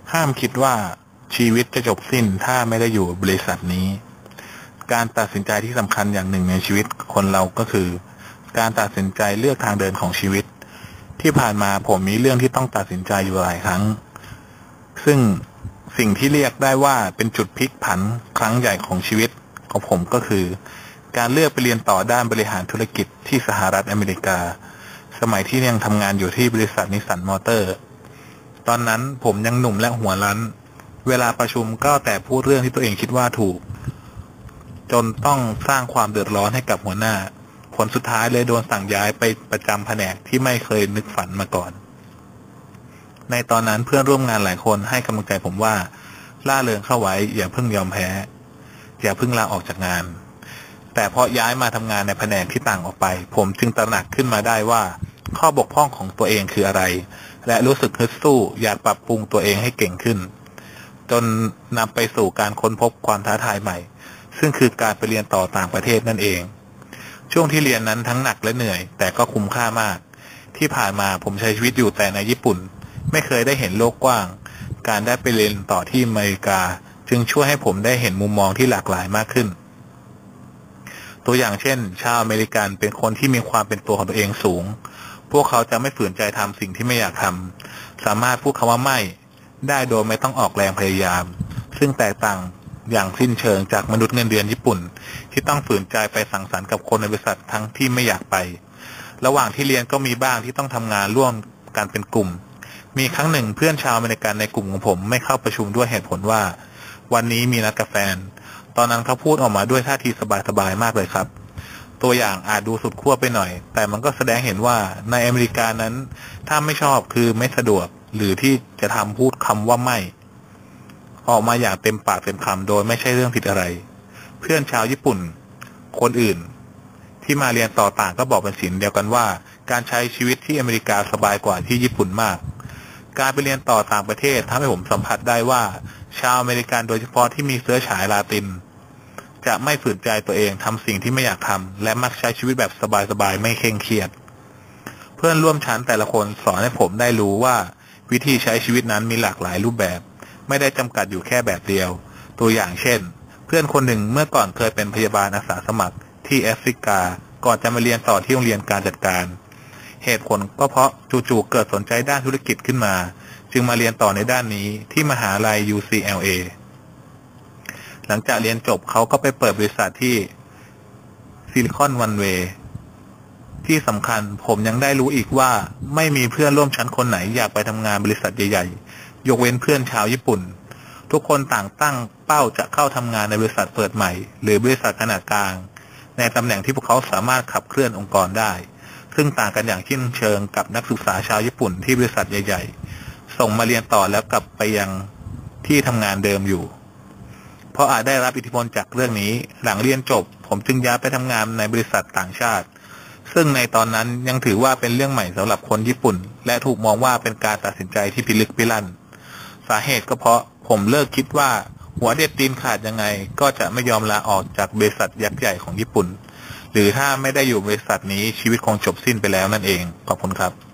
ห้ามคิดว่าชีวิตจะจบสิ้นถ้าไม่ได้อยู่บริษัทนี้การตัดสินใจที่สำคัญอย่างหนึ่งในชีวิตคนเราก็คือการตัดสินใจเลือกทางเดินของชีวิตที่ผ่านมาผมมีเรื่องที่ต้องตัดสินใจอยู่หลายครั้งซึ่งสิ่งที่เรียกได้ว่าเป็นจุดพลิกผันครั้งใหญ่ของชีวิตของผมก็คือการเลือกไปเรียนต่อด้านบริหารธุรกิจที่สหรัฐอเมริกาสมัยที่ยังทำงานอยู่ที่บริษัทนิสสันมอเตอร์ตอนนั้นผมยังหนุ่มและหัวรั้นเวลาประชุมก็แต่พูดเรื่องที่ตัวเองคิดว่าถูกจนต้องสร้างความเดือดร้อนให้กับหัวหน้าผลสุดท้ายเลยโดนสั่งย้ายไปประจำแผนกที่ไม่เคยนึกฝันมาก่อนในตอนนั้นเพื่อนร่วมงานหลายคนให้กำลังใจผมว่าล่าเริงเข้าไว้อย่าเพิ่งยอมแพ้อย่าเพิ่งลาออกจากงานแต่พอย้ายมาทำงานในแผนกที่ต่างออกไปผมจึงตระหนักขึ้นมาได้ว่าข้อบกพร่องของตัวเองคืออะไรและรู้สึกฮึดสู้อยากปรับปรุงตัวเองให้เก่งขึ้นจนนำไปสู่การค้นพบความท้าทายใหม่ซึ่งคือการไปเรียนต่อต่างประเทศนั่นเองช่วงที่เรียนนั้นทั้งหนักและเหนื่อยแต่ก็คุ้มค่ามากที่ผ่านมาผมใช้ชีวิตอยู่แต่ในญี่ปุ่นไม่เคยได้เห็นโลกกว้างการได้ไปเรียนต่อที่อเมริกาจึงช่วยให้ผมได้เห็นมุมมองที่หลากหลายมากขึ้นตัวอย่างเช่นชาวอเมริกันเป็นคนที่มีความเป็นตัวของตัวเองสูงพวกเขาจะไม่ฝืนใจทำสิ่งที่ไม่อยากทำสามารถพูดคำว่าไม่ได้โดยไม่ต้องออกแรงพยายามซึ่งแตกต่างอย่างสิ้นเชิงจากมนุษย์เงินเดือนญี่ปุ่นที่ต้องฝืนใจไปสังสรรค์กับคนในบริษัททั้งที่ไม่อยากไประหว่างที่เรียนก็มีบ้างที่ต้องทำงานร่วมกันเป็นกลุ่มมีครั้งหนึ่งเพื่อนชาวอเมริกันในกลุ่มของผมไม่เข้าประชุมด้วยเหตุผลว่าวันนี้มีนัดกับแฟนตอนนั้นเขาพูดออกมาด้วยท่าทีสบายๆมากเลยครับตัวอย่างอาจดูสุดขั้วไปหน่อยแต่มันก็แสดงเห็นว่าในอเมริกานั้นถ้าไม่ชอบคือไม่สะดวกหรือที่จะทำพูดคำว่าไม่ออกมาอย่างเต็มปากเต็มคำโดยไม่ใช่เรื่องผิดอะไรเพื่อนชาวญี่ปุ่นคนอื่นที่มาเรียนต่อต่างก็บอกเป็นเสียงเดียวกันว่าการใช้ชีวิตที่อเมริกาสบายกว่าที่ญี่ปุ่นมากการไปเรียนต่อต่างประเทศทำให้ผมสัมผัสได้ว่าชาวอเมริกันโดยเฉพาะที่มีเชื้อสายลาตินจะไม่ฝืนใจตัวเองทำสิ่งที่ไม่อยากทำและมักใช้ชีวิตแบบสบายๆไม่เคร่งเครียดเพื่อนร่วมชั้นแต่ละคนสอนให้ผมได้รู้ว่าวิธีใช้ชีวิตนั้นมีหลากหลายรูปแบบไม่ได้จำกัดอยู่แค่แบบเดียวตัวอย่างเช่นเพื่อนคนหนึ่งเมื่อก่อนเคยเป็นพยาบาลอาสาสมัครที่แอฟริกาก่อนจะมาเรียนต่อที่โรงเรียนการจัดการเหตุผลก็เพราะจู่ๆเกิดสนใจด้านธุรกิจขึ้นมาจึงมาเรียนต่อในด้านนี้ที่มหาลัย UCLA หลังจากเรียนจบเขาก็ไปเปิดบริษัทที่ซิลิคอนวันเวย์ที่สำคัญผมยังได้รู้อีกว่าไม่มีเพื่อนร่วมชั้นคนไหนอยากไปทำงานบริษัทใหญ่ๆยกเว้นเพื่อนชาวญี่ปุ่นทุกคนต่างตั้งเป้าจะเข้าทำงานในบริษัทเปิดใหม่หรือบริษัทขนาดกลางในตำแหน่งที่พวกเขาสามารถขับเคลื่อนองค์กรได้ซึ่งต่างกันอย่างสิ้นเชิงกับนักศึกษาชาวญี่ปุ่นที่บริษัทใหญ่ๆส่งมาเรียนต่อแล้วกลับไปยังที่ทำงานเดิมอยู่เพราะอาจได้รับอิทธิพลจากเรื่องนี้หลังเรียนจบผมจึงย้ายไปทำงานในบริษัทต่างชาติซึ่งในตอนนั้นยังถือว่าเป็นเรื่องใหม่สำหรับคนญี่ปุ่นและถูกมองว่าเป็นการตัดสินใจที่พิลึกพิลั่นสาเหตุก็เพราะผมเลิกคิดว่าหัวเด็ดตีนขาดยังไงก็จะไม่ยอมลาออกจากบริษัทยักษ์ใหญ่ของญี่ปุ่นหรือถ้าไม่ได้อยู่บริษัทนี้ชีวิตคงจบสิ้นไปแล้วนั่นเองขอบคุณครับ